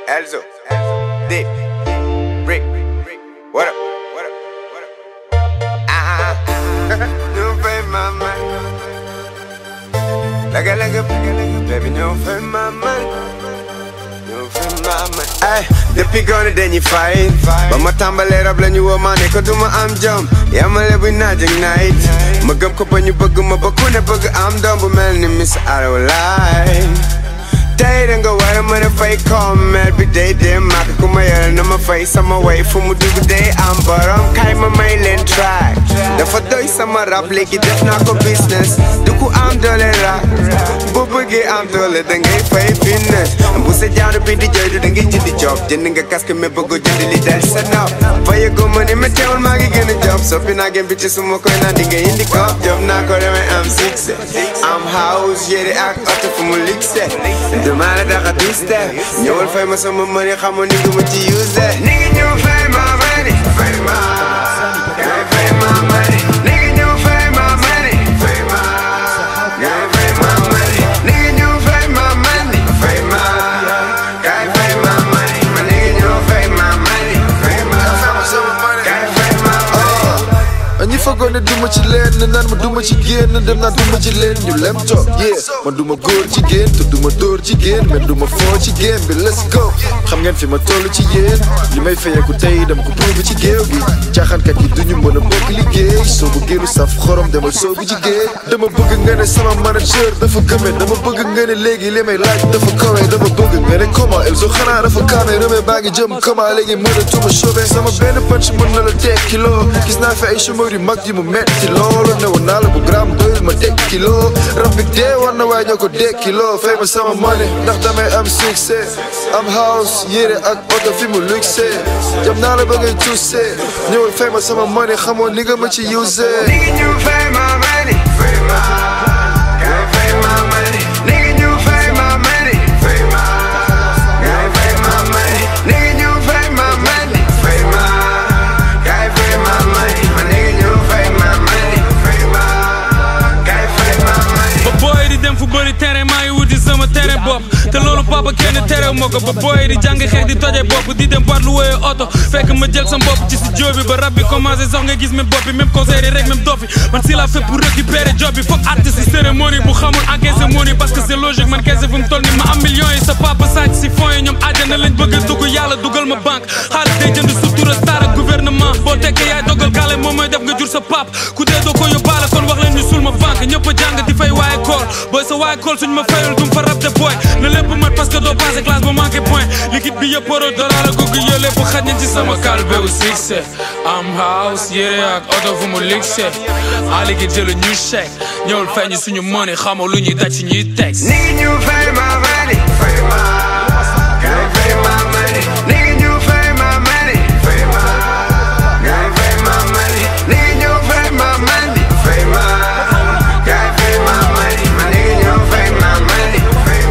Elzo, Dick, Rick, what up? No pay my money. Like a baby, no pay my money. No pay my money. Ay, depuis gone then you fight. But my time let up when you were money. Cause do my arm jump. Yeah, my live with night. My gum cup on you bug my bakuna bug. I'm done, but man, miss I don't lie. Day and go out, I'm gonna fake come every day. Damn, I can come here and I'm a face. I'm away from do the day. I'm but I'm kind of my lane track. The photo is some rap like it just not a business. Do I'm dollar rap. Bubuggy, I'm dollar, then get 5 fitness. I'm busted down to be the judge, then get you the job. Then get casket me bugo to the leader. Set up. For your good money, me tell my get a job. So in I get bitches some more coin and dig in the cup. Job now, cause I'm 6. I'm house, yeah, the act out from a lick set. The man that I do step. You will find me some money, come on, nigga, what you use that. Nigga, you find my money. Find my money. Nigga, you find my money. Find my money. Nigga, you find my money. Find my money. My nigga, you find my money. Find my money. And if I gonna do much land, and then I do much again, and then I do much land, you let me talk, yeah. Man do my good again, to do my door again, man do my forge again, but let's go. Xam ngeen fi ma tollu ci yéen, li may fayé ko tay dam ko prouve ci géew gi. Jaxan kat yi duñu mëna bokk liggéey, so bu gënu saf xorom demal soobu ci géej. Dama bëgg nga ne sama manager dafa gëmé, dama bëgg nga ne légui li may laaj dafa kawé, dama bëgg nga ne comment Elzo xana dafa kaamé, remé baa ngi jëm comment légui mëna tuma chauvé. Sama benn punch mën na la tek kilo, gis naa fi ay chômeur yu mag yi mu metti loolu ne woon naa la bu gram doyul ma tek kilo. Rap bi dee war na waaye ñoo ko dee kilo, fay ma sama money ndax damay am succès. Am house yére ak oto fi mu luxe, jam naa la ba ngay tuuse, ñëwal fay ma sama money xamoon ni nga ma ci use. Nigga, you fay my money. Fay my money. Nigga, you fay my money. Fay my money. Nigga, you fay my money. Fay my money. My nigga, you fay my money. Fay my money. Ba boy di dem fu bëri terrain maa ngi wuti sama terrain bopp. Te loolu papa kenn terew ma ko. Ba boy di jàng xeex di toje bopp, di dem par lu wéyee oto. Fekk ma jël sam bopp ci studio bi ba rab bi commencé sax nga gis même bopp bi, même concert yi rek même dof bi. Man si la fait pour récupérer job bi. Foog artiste si cérémonie bu xamul encaissé money, parce que c'est logique man kese fu mu toll ni ma am millions yi. Sa papa sàcc si fonds yi, ñoom àjjana lañ bëgg a dugg, yàlla dugal ma banque. Xaalis day jënd sutura star ak gouvernement. Boo tekkee yaay dogal kaale moom mooy def nga jur sa pap. Ku dee doo ko yóbbaale kon wax leen ñu sul ma banque. Ñëpp a jàng di fay waaye kool, booy sa waaye kool suñ ma fayul dum fa rab de boy. Na lépp mat parce que doo passé classe ba manqué point. Liquide bi yëpp euro dollar la googu yë lépp xaj nañ ci sama kalbe u succès. Am house yére ak oto fu mu luxe, a liquide jëlu ñu chèque. Ñëwul fay ñu suñu money, xamoo lu ñuy daj ci ñuy texte. Nigga, you fay my money. Fay my money. Nigga, you fay my money. Fay my money. Nigga, you fay my money. Fay my money. My nigga, you fay my money. Fay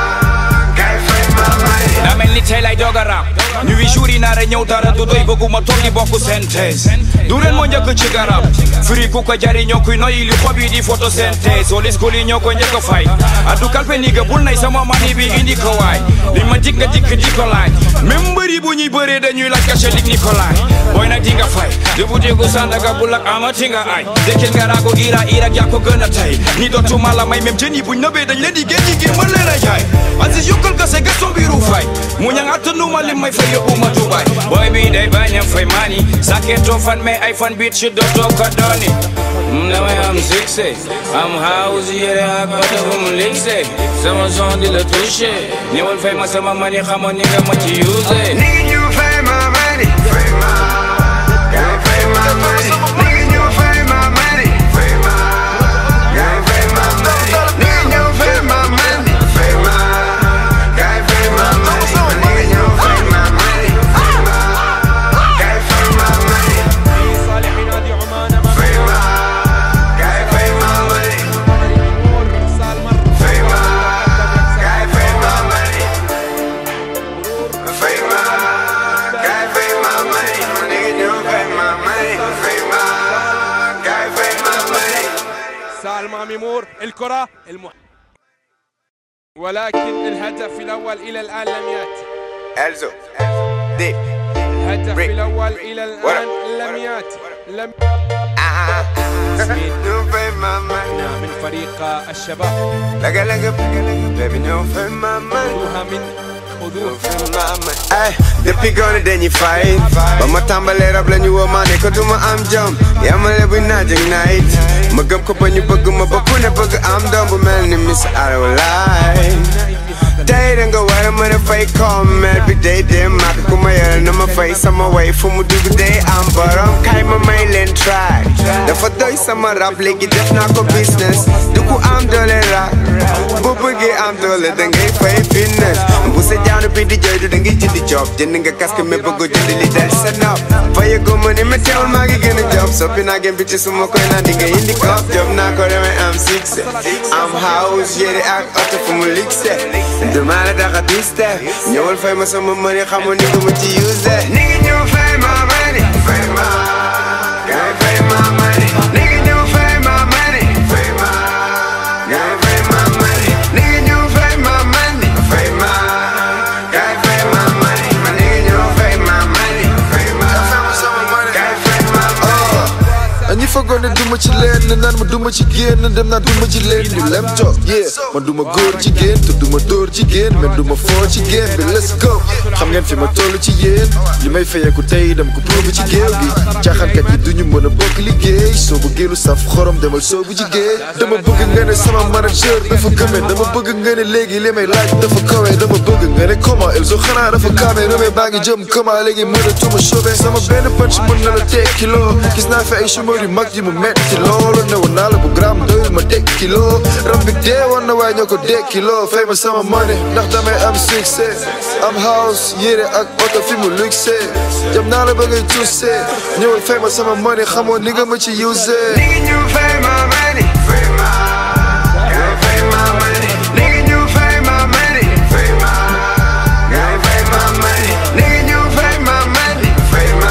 my money. daa mel ni tey lay doog a rap, ñu wi jour yi naare ñëw dara du doy, bëgguma toog di bokk synthèse. Du ren moo njëkk ci garab, firi ku ko jariñoo kuy noyyi li xob yi di photosynthèse. Olis gul yi ñoo ko njëkk a fay, addu kalpe ni ga bul nay sama mani bi indi ko waay. Li ma jik nga dikk di ko laaj, même mbëri bu ñuy bëree dañuy laaj cachet lig Nicolas. Booy nag di nga fay, debu déggu Sandaga bul ak amati nga ay. Dekkil nga raago Irak yaa ko gën a tey. Ni dootuma la may même jën yi buñ nëbee dañ leen di génn yi mën leen a jaay. Aziz yokkal kase Gaston biiru fay, mu ñang attanuma li may fay yóbbu ma Dubaay. Boy bi day bañ a fay mani, saketoo fan mais ay fan biit ci dootoo ko dooni. Damay am succès, am house yére ak oto bu mu luxe, sama son di la touché. Ñëwal fay ma sama money, xamoon ni nga ma ci use. Nigga, you fay my money. Fay my money. Nigga, you fay my money. Fay my money. Nigga, you fay my money. Fay my money. Nigga, you fay my money. Fay my money. صالح نادي عمان أمام Fay my money. سال مرة. Fay my money. Fay my money. My nigga, you fay my money. Fay my money. سال مامي مور الكرة ولكن الهدف الأول إلى الآن لم يأتي. Elzo Dick الهدف الأول إلى الآن لم يأتي من فريق الشباب خذوها من Ay, depuis gone dañuy fight ba ma tàmbalee rab lañu woo maa ne ko duma am jom yamale bu naaj ak night ma gëm ko ba ñu bëgg ma ba ku ne bëgg am doom bu mel ni Miss Arawalaay tey da nga war a mën a fay comment bi day dem màgg ku ma yore na ma fay sama way fu mu dugg day am borom kay ma may leen try dafa doy sama rap léegi def naa ko business du ku am doole rap bu bëggee am doole da ngay fay fitness bu sa jaanu bi di jooy du da ngay jëndi job jënd nga casque mais bëggo jënd li del sa nopp fayagoo ma ni mais teewul maa ngi gën a job soppi naa gën bi ci suma koy naan di nga indi cop job naa ko damay am succès am house yére ak oto fu mu luxe dama la daxa diste ñëwal fay ma sama money xamoo ni nga ma ci use ni ngi ñëw fay ma money fay ma gaay fay ma money ni ngi ñëw fay ma money fay ma gaay fay ma money ni ngi ñëw fay ma money fay ma gaay fay ma money ma ni ngi ñëw fay ma money fay ma gaay fay ma money ñi foogoon ne duma ci leen naan ma duma ci génn dem naa duma ci leen ñu lem toog man duma góor jigéen te duma dóor jigéen mais duma foo ci génn bi let's go xam ngeen fi ma toll ci yéen li may fayeeku tey dem ko prouvé ci géew gi caaxaankat yi duñu mën a bokk liggéey soo bëggee lu saf xorom demal soobu ci géej dama bëgg nga ne sama manager dafa gëmee dama bëgg nga ne léegi li may laaj dafa kawe dama bëgg nga ne comment Elzo xanaa dafa kaame remee baa ngi jëm comment léegi mën a tuma chauvé sama benn punch mën na la teg kilo gis naa fi ay chômeur yu mag yi mu metti loolu ne woon naa la bu gram doyul ma teg kilo rab bi dee woon na waaye ñoo ko deg kilo fay ma sama money ndax damay am succès am house yére ak oto fi mu luxe jam naa la ba ngay tuuse ñëwal fay ma sama money xamoo ni nga ma ci use ni ngi ñëw fay ma money fay ma gaay fay ma money ni ngi ñëw fay ma money fay ma gaay fay ma money ni ngi ñëw fay ma money fay ma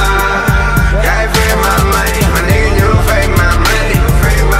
gaay fay ma money ma ni ngi ñëw fay ma money fay ma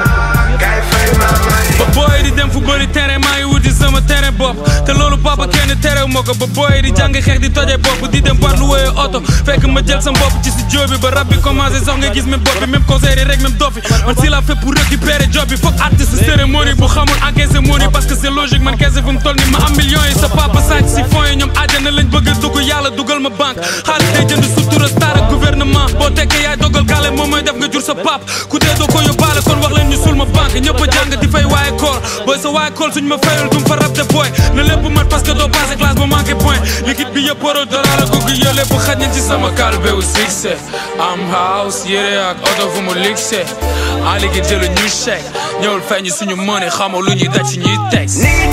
gaay fay ma money ba booy di dem fu bëri terrain maa ngi wuti sama terrain bopp te loolu papa kenn terew ma ko ba booy di jàng xeex di toje bopp di dem par lu wéyee oto fekk ma jël sam bopp ci si jóob bi ba rab bi commencé sax nga gis même bopp bi même conseil rek même dof bi man si la fait pour récupérer job bi foog artiste cérémonie bu xamul encaissé money parce que c'est logique man kese fu mu toll ni ma am millions yi sa papa sàcc si fonds yi ñoom àjjana lañ bëgg a dugg yàlla dugal ma banque xaalis day jënd sutura star ak gouvernement boo tekkee yaay dogal kaale moom mooy def nga jur sa pap ku dee doo ko yóbbaale kon wax leen ñu sul ma banque ñëpp a jàng di fay waaye koor booy sa waaye kool suñ ma fayul dum fa rab de boy na lépp mat parce que doo passé classe ba manqué point liquide bi yëpp euro dollar la gugg yow lépp xaj nañ ci sama kalbe wu succès am house yére ak oto fu mu luxe en liquide jëlu ñu chèque ñëwul fay ñu suñu money xamoo lu ñuy daj ci ñuy texte